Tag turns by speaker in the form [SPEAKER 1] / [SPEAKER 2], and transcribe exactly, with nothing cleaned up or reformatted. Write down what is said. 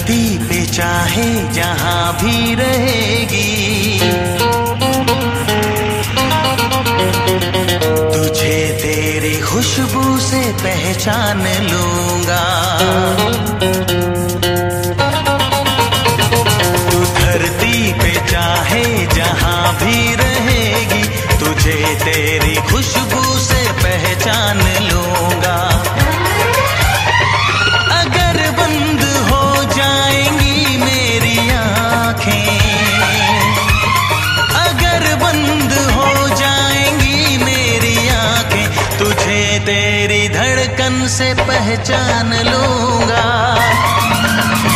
[SPEAKER 1] धरती पे चाहे जहां भी रहेगी, तुझे तेरी खुशबू से पहचान लूंगा। तू धरती पे चाहे जहां भी रहेगी, तुझे तेरी खुशबू से पहचान लूंगा। अगर बंद हो जाएंगी मेरी आंखें, अगर बंद हो जाएंगी मेरी आंखें, तुझे तेरी धड़कन से पहचान लूंगा।